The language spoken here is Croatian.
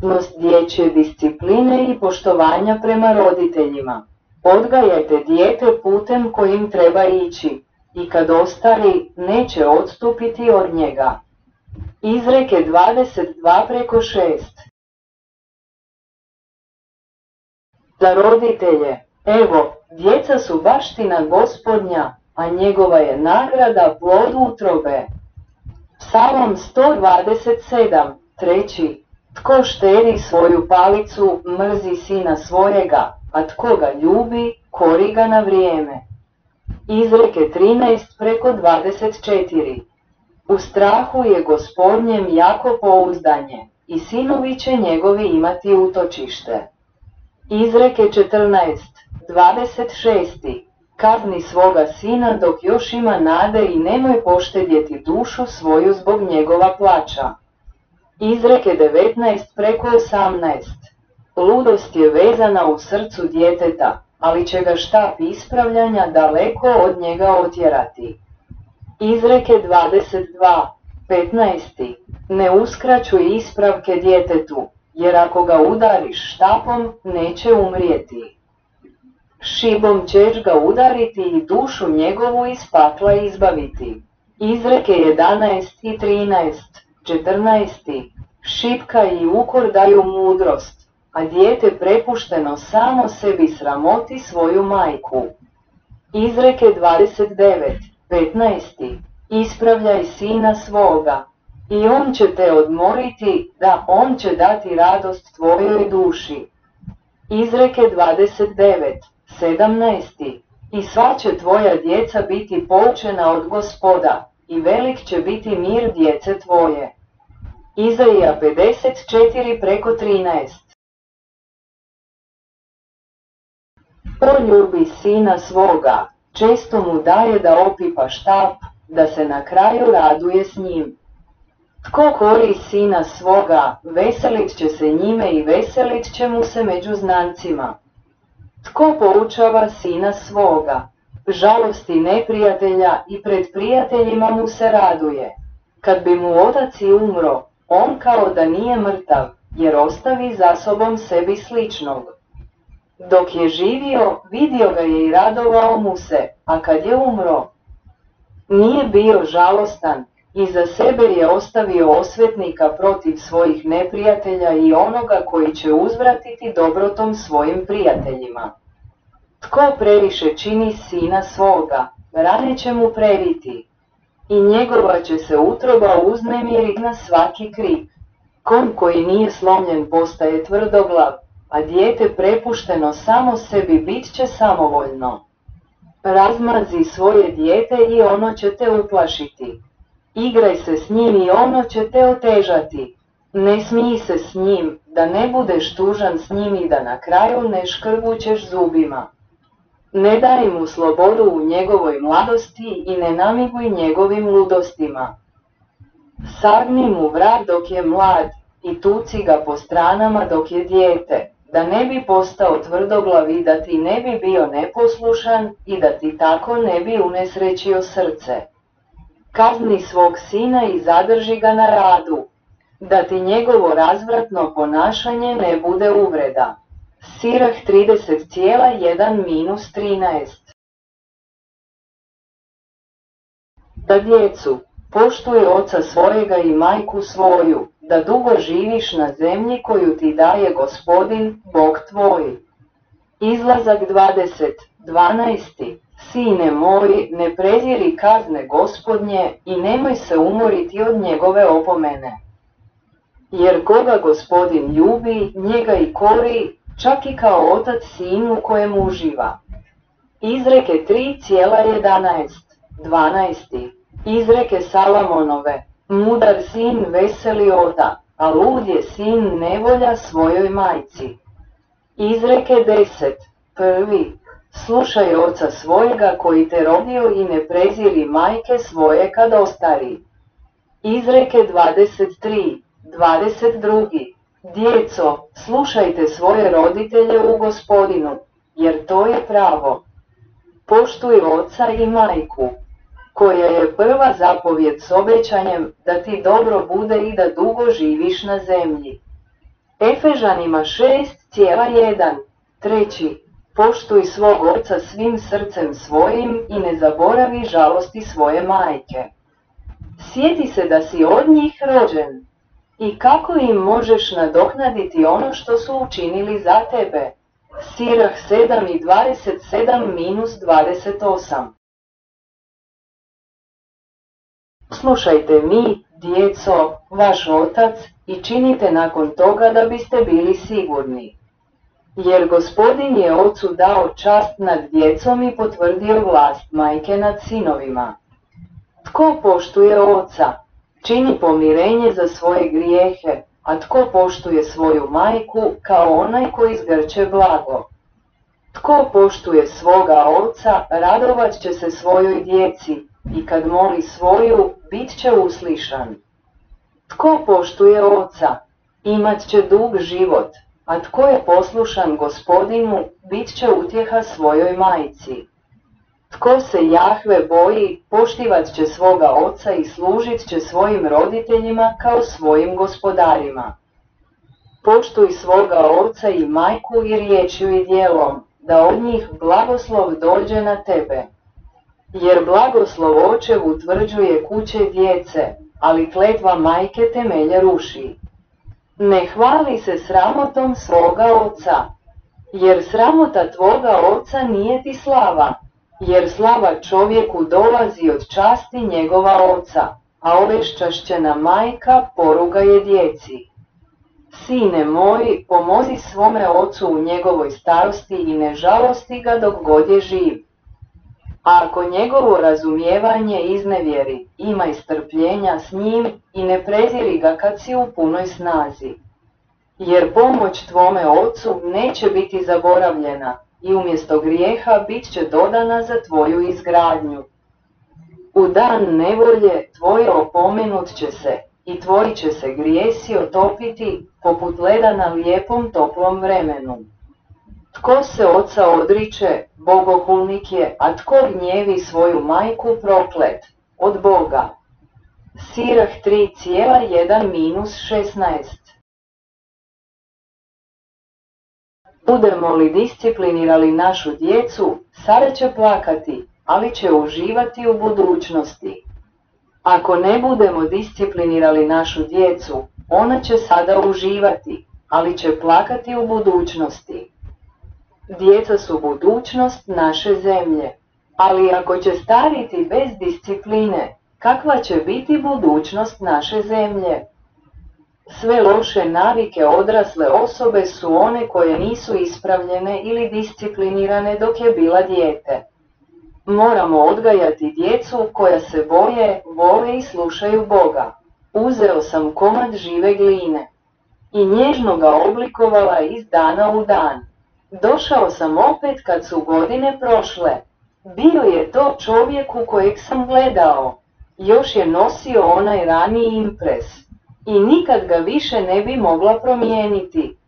Nost dječje discipline i poštovanja prema roditeljima. Odgajajte dijete putem kojim treba ići i kad ostari neće odstupiti od njega. Izreke 22:6. Za roditelje, evo, djeca su baština Gospodnja, a njegova je nagrada plod utrobe. Psalm 127:3. Tko štedi svoju palicu, mrzi sina svojega, a tko ga ljubi, kori ga na vrijeme. Izreke 13:24. U strahu je Gospodnjem jako pouzdanje, i sinovi će njegovi imati utočište. Izreke 14:26. Kazni svoga sina dok još ima nade i nemoj poštedjeti dušu svoju zbog njegova plača. Izreke 19:18. Ludost je vezana u srcu djeteta, ali će ga štap ispravljanja daleko od njega otjerati. Izreke 22:15. Ne uskraćuj ispravke djetetu, jer ako ga udariš štapom, neće umrijeti. Šibom ćeš ga udariti i dušu njegovu iz pakla izbaviti. Izreke 11:13. 14. Šipka i ukor daju mudrost, a dijete prepušteno samo sebi sramoti svoju majku. Izreke 29:15. Ispravljaj sina svoga, i on će te odmoriti, da on će dati radost tvojoj duši. Izreke 29:17. I sva će tvoja djeca biti poučena od Gospoda, i velik će biti mir djece tvoje. Izaija 54:13. Proljubi sina svoga, često mu daje da opipa štap, da se na kraju raduje s njim. Tko kori sina svoga, veselit će se njime i veselit će mu se među znancima. Tko poučava sina svoga, žalosti neprijatelja i pred prijateljima mu se raduje. Kad bi mu otac i umro, on kao da nije mrtav, jer ostavi za sobom sebi sličnog. Dok je živio, vidio ga je i radovao mu se, a kad je umro, nije bio žalostan, i za sebe je ostavio osvetnika protiv svojih neprijatelja i onoga koji će uzvratiti dobrotom svojim prijateljima. Tko previše čini sina svoga, rane će mu preriti, i njegova će se utroba uznemiriti na svaki krik. Konj koji nije slomljen postaje tvrdoglav, a dijete prepušteno samo sebi bit će samovoljno. Razmazi svoje dijete i ono će te uplašiti. Igraj se s njim i ono će te otežati. Ne smij se s njim, da ne budeš tužan s njim i da na kraju ne škrgućeš zubima. Ne daj mu slobodu u njegovoj mladosti i ne namiguj njegovim ludostima. Sagni mu vrat dok je mlad i tuci ga po stranama dok je dijete, da ne bi postao tvrdoglav i da ti ne bi bio neposlušan i da ti tako ne bi unesrećio srce. Kazni svog sina i zadrži ga na radu, da ti njegovo razvratno ponašanje ne bude uvreda. Sirah 30:1-13. Za djecu, poštuj oca svojega i majku svoju, da dugo živiš na zemlji koju ti daje Gospodin, Bog tvoj. Izlazak 20:12. Sine moj, ne preziri kazne Gospodnje i nemoj se umoriti od njegove opomene. Jer koga Gospodin ljubi, njega i kori, čak i kao otac sinu kojem uživa. Izreke 3:11-12. Izreke Salamonove, mudar sin veseli ota, a lud je sin nevolja svojoj majci. Izreke 10:1. Slušaj oca svojega koji te rodio i ne preziri majke svoje kad ostari. Izreke 23:22. Djeco, slušajte svoje roditelje u Gospodinu, jer to je pravo. Poštuj oca i majku, koja je prva zapovjed s obećanjem da ti dobro bude i da dugo živiš na zemlji. Efežanima 6,1. Treći, poštuj svog oca svim srcem svojim i ne zaboravi žalosti svoje majke. Sjeti se da si od njih rođen. I kako im možeš nadoknaditi ono što su učinili za tebe? Sirah 7:27-28. Slušajte mi, djeco, vaš otac, i činite nakon toga da biste bili sigurni. Jer Gospodin je ocu dao čast nad djecom i potvrdio vlast majke nad sinovima. Tko poštuje oca, čini pomirenje za svoje grijehe, a tko poštuje svoju majku kao onaj koji zgrče blago. Tko poštuje svoga oca, radovat će se svojoj djeci, i kad moli svoju, bit će uslišan. Tko poštuje oca, imat će dug život, a tko je poslušan Gospodinu, bit će utjeha svojoj majci. Tko se Jahve boji, poštivat će svoga oca i služit će svojim roditeljima kao svojim gospodarima. Poštuj svoga oca i majku i riječju i djelom, da od njih blagoslov dođe na tebe. Jer blagoslov očev utvrđuje kuće djece, ali kletva majke temelje ruši. Ne hvali se sramotom svoga oca, jer sramota tvoga oca nije ti slava, jer slava čovjeku dolazi od časti njegova oca, a oveščašćena majka poruga je djeci. Sine moj, pomozi svome ocu u njegovoj starosti i ne žalosti ga dok god je živ. A ako njegovo razumijevanje iznevjeri, imaj strpljenja s njim i ne preziri ga kad si u punoj snazi. Jer pomoć tvome ocu neće biti zaboravljena i umjesto grijeha bit će dodana za tvoju izgradnju. U dan nevolje tvoje opomenut će se i tvoji će se grijesi otopiti poput leda na lijepom toplom vremenu. Tko se oca odriče, bogohulnik je, a tko gnjevi svoju majku proklet, od Boga. Sirah 3,1-16. Budemo li disciplinirali našu djecu, sada će plakati, ali će uživati u budućnosti. Ako ne budemo disciplinirali našu djecu, ona će sada uživati, ali će plakati u budućnosti. Djeca su budućnost naše zemlje, ali ako će stariti bez discipline, kakva će biti budućnost naše zemlje? Sve loše navike odrasle osobe su one koje nisu ispravljene ili disciplinirane dok je bila dijete. Moramo odgajati djecu koja se boje, vole i slušaju Boga. Uzeo sam komad žive gline i nježno ga oblikovala iz dana u dan. Došao sam opet kad su godine prošle. Bio je to čovjek u kojeg sam gledao. Još je nosio onaj raniji impres. I nikad ga više ne bi mogla promijeniti.